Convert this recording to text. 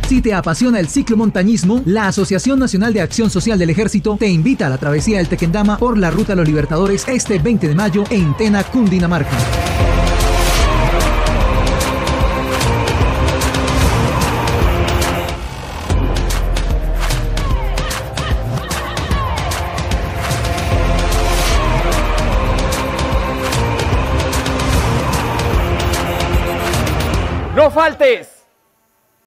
Si te apasiona el ciclomontañismo, la Asociación Nacional de Acción Social del Ejército te invita a la travesía del Tequendama por la Ruta de los Libertadores este 20 de mayo en Tena, Cundinamarca. ¡No faltes!